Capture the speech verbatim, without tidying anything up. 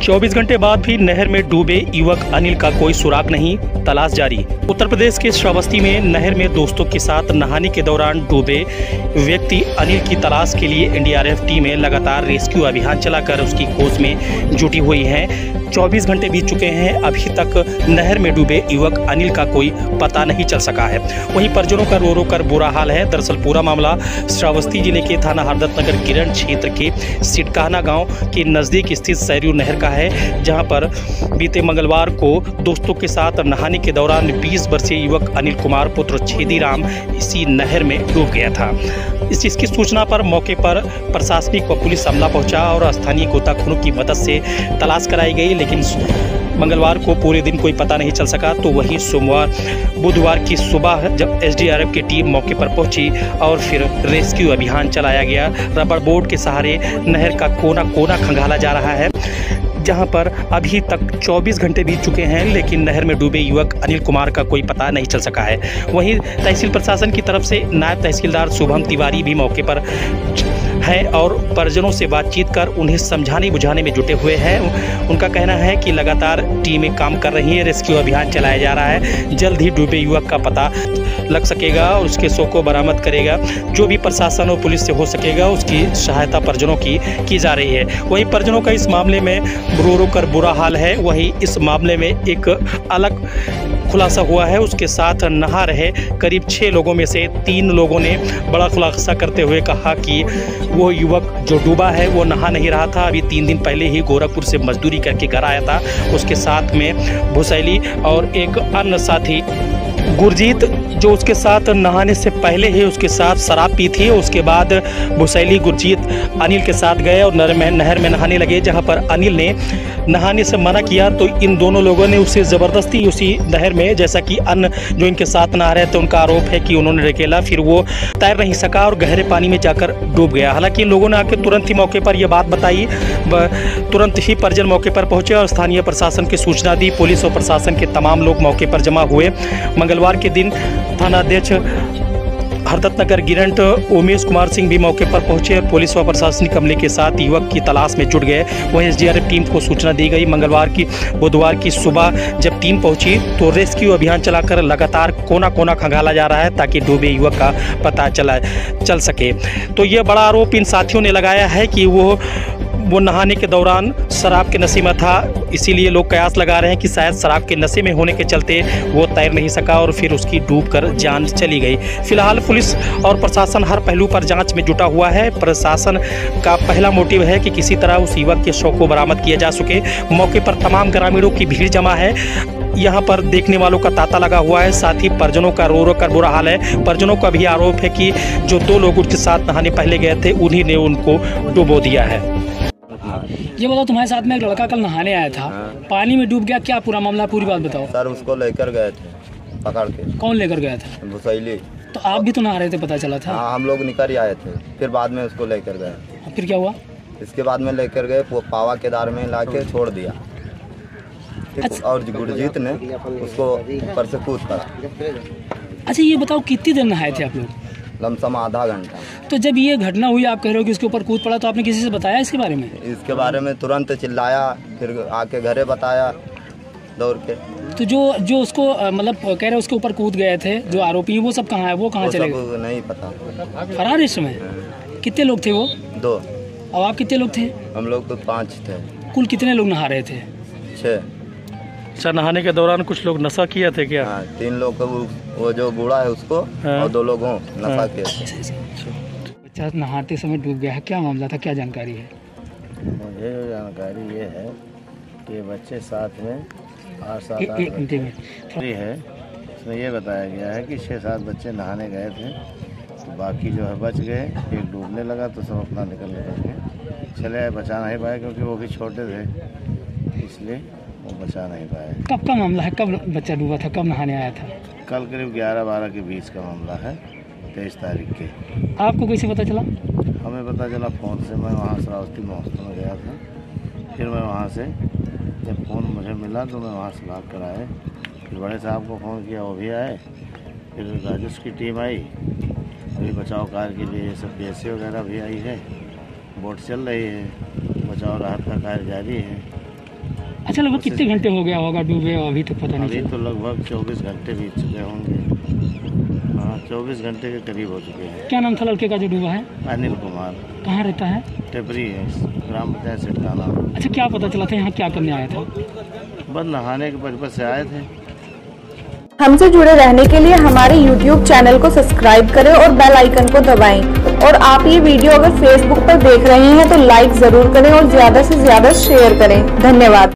चौबीस घंटे बाद भी नहर में डूबे युवक अनिल का कोई सुराग नहीं, तलाश जारी। उत्तर प्रदेश के श्रावस्ती में नहर में दोस्तों के साथ नहाने के दौरान डूबे व्यक्ति अनिल की तलाश के लिए एन डी आर एफ टीमें लगातार रेस्क्यू अभियान चलाकर उसकी खोज में जुटी हुई हैं। चौबीस घंटे बीत चुके हैं, अभी तक नहर में डूबे युवक अनिल का कोई पता नहीं चल सका है। वहीं परिजनों का रो रो कर बुरा हाल है। दरअसल पूरा मामला श्रावस्ती जिले के थाना हरदत्त नगर गिरण क्षेत्र के सिटकाना गांव के नज़दीक स्थित सरयू नहर का है, जहां पर बीते मंगलवार को दोस्तों के साथ नहाने के दौरान बीस वर्षीय युवक अनिल कुमार पुत्र छेदीराम इसी नहर में डूब गया था। इस चीज़ की सूचना पर मौके पर प्रशासनिक व पुलिस अमला पहुंचा और स्थानीय गोताखोरों की मदद से तलाश कराई गई, लेकिन मंगलवार को पूरे दिन कोई पता नहीं चल सका। तो वहीं सोमवार बुधवार की सुबह जब एस डी आर एफ की टीम मौके पर पहुंची और फिर रेस्क्यू अभियान चलाया गया। रबड़ बोर्ड के सहारे नहर का कोना कोना खंगाला जा रहा है, जहां पर अभी तक चौबीस घंटे बीत चुके हैं, लेकिन नहर में डूबे युवक अनिल कुमार का कोई पता नहीं चल सका है। वहीं तहसील प्रशासन की तरफ से नायब तहसीलदार शुभम तिवारी भी मौके पर है और परिजनों से बातचीत कर उन्हें समझाने बुझाने में जुटे हुए हैं। उनका कहना है कि लगातार टीमें काम कर रही हैं, रेस्क्यू अभियान चलाया जा रहा है, जल्द ही डूबे युवक का पता लग सकेगा और उसके शव को बरामद करेगा। जो भी प्रशासन और पुलिस से हो सकेगा उसकी सहायता परिजनों की की जा रही है। वहीं परिजनों का इस मामले में रो रो कर बुरा हाल है। वहीं इस मामले में एक अलग खुलासा हुआ है। उसके साथ नहा रहे करीब छः लोगों में से तीन लोगों ने बड़ा खुलासा करते हुए कहा कि वो युवक जो डूबा है वो नहा नहीं रहा था, अभी तीन दिन पहले ही गोरखपुर से मजदूरी करके घर आया था। उसके साथ में भुसैली और एक अन्य साथी गुरजीत जो उसके साथ नहाने से पहले ही उसके साथ शराब पी थी। उसके बाद भुसैली गुरजीत अनिल के साथ गए और नहर में नहर में नहाने लगे, जहां पर अनिल ने नहाने से मना किया तो इन दोनों लोगों ने उसे ज़बरदस्ती उसी नहर में, जैसा कि अन्य जो इनके साथ नहा रहे थे उनका आरोप है कि उन्होंने ढकेला, फिर वो तैर नहीं सका और गहरे पानी में जाकर डूब गया। हालांकि इन लोगों ने आकर तुरंत ही मौके पर यह बात बताई, तुरंत ही परिजन मौके पर पहुंचे और स्थानीय प्रशासन की सूचना दी। पुलिस और प्रशासन के तमाम लोग मौके पर जमा हुए। मंगलवार के दिन थानाध्यक्ष हरदत्त नगर गिरंट उमेश कुमार सिंह भी मौके पर पहुंचे और पुलिस व प्रशासनिक अमले के साथ युवक की तलाश में जुट गए। वहीं S D R F team को सूचना दी गई। मंगलवार की बुधवार की सुबह जब टीम पहुंची तो रेस्क्यू अभियान चलाकर लगातार कोना कोना खंगाला जा रहा है ताकि डूबे युवक का पता चला चल सके। तो ये बड़ा आरोप इन साथियों ने लगाया है कि वो वो नहाने के दौरान शराब के नशे में था, इसीलिए लोग कयास लगा रहे हैं कि शायद शराब के नशे में होने के चलते वो तैर नहीं सका और फिर उसकी डूबकर जान चली गई। फिलहाल पुलिस और प्रशासन हर पहलू पर जांच में जुटा हुआ है। प्रशासन का पहला मोटिव है कि किसी तरह उस युवक के शव को बरामद किया जा सके। मौके पर तमाम ग्रामीणों की भीड़ जमा है, यहाँ पर देखने वालों का तांता लगा हुआ है। साथ ही परिजनों का रो रो कर बुरा हाल है। परिजनों का भी आरोप है कि जो दो लोग उसके साथ नहाने पहले गए थे उन्हीं ने उनको डुबो दिया है। ये बताओ, तुम्हारे साथ में एक लड़का कल नहाने आया था, पानी में डूब गया, क्या पूरा मामला, पूरी बात बताओ। सर उसको लेकर गए थे पकड़ के। कौन लेकर गया था? भुसैली। तो आप भी तो नहा रहे थे, पता चला था? हाँ, हम लोग निकल ही आए थे, फिर बाद में उसको लेकर गए। फिर क्या हुआ? इसके बाद में लेकर गए, वो पावा केदार में ला के छोड़ दिया। अच्छा। और गुरजीत ने उसको ऊपर से कूद पड़ा। अच्छा, ये बताओ कितनी देर नहाए थे आप लोग? लमसम आधा घंटा। तो जब ये घटना हुई, आप कह रहे हो कि उसके ऊपर कूद पड़ा, तो आपने किसी से बताया इसके बारे में? इसके बारे में तुरंत चिल्लाया, फिर आके घरे बताया दौड़ के। तो जो जो उसको मतलब कह रहे उसके ऊपर कूद गए थे जो आरोपी, वो सब कहाँ है, वो कहाँ चले गए? नहीं पता। फरार इस समय? कितने लोग थे वो? दो। और आप कितने लोग थे? हम लोग तो पाँच थे। कुल कितने लोग नहा रहे थे? छः। अच्छा, नहाने के दौरान कुछ लोग नशा किए थे क्या? हाँ, तीन लोग को, वो जो बूढ़ा है उसको, हाँ। और दो लोग नशा किए थे। बच्चा नहाते समय डूब गया है, क्या मामला था, क्या जानकारी है? मुझे जो जानकारी ये है कि बच्चे साथ में आठ सात आठ घंटे में है। इसमें ये बताया गया है कि छः सात बच्चे नहाने गए थे, तो बाकी जो है बच गए। एक डूबने लगा तो सब अपना निकल निकल के चले आए, बचा नहीं पाए क्योंकि वो भी छोटे थे, इसलिए वो बचा नहीं पाए। कब का मामला है, कब बच्चा डूबा था, कब नहाने आया था? कल करीब ग्यारह बारह के बीच का मामला है, तेईस तारीख के। आपको कैसे पता चला? हमें पता चला फ़ोन से। मैं वहाँ श्रावस्ती महोत्सव में गया था, फिर मैं वहाँ से जब फ़ोन मुझे मिला तो मैं वहाँ से भाग कर आए। फिर बड़े साहब को फ़ोन किया, वो भी आए। फिर राजस्व की टीम आई, अभी बचाव कार्य के लिए ये सब पी एस सी वगैरह भी आई है, बोट चल रही है, बचाव राहत का कार्य जारी है। अच्छा, लगभग कितने घंटे हो गया होगा डूबे और अभी तक पता नहीं अभी चला? तो लगभग चौबीस घंटे बीत चुके होंगे। हाँ, चौबीस घंटे के करीब हो चुके हैं। क्या नाम था लड़के का जो डूबा है? अनिल कुमार। कहाँ रहता है? टेपरी है, ग्राम पंचायत सिटकाना। अच्छा, क्या पता चला था यहाँ क्या करने आया था? बस नहाने के पर्पज से आए थे। हमसे जुड़े रहने के लिए हमारे यूट्यूब चैनल को सब्सक्राइब करें और बेल आइकन को दबाएं। और आप ये वीडियो अगर फेसबुक पर देख रहे हैं तो लाइक जरूर करें और ज्यादा से ज्यादा शेयर करें। धन्यवाद।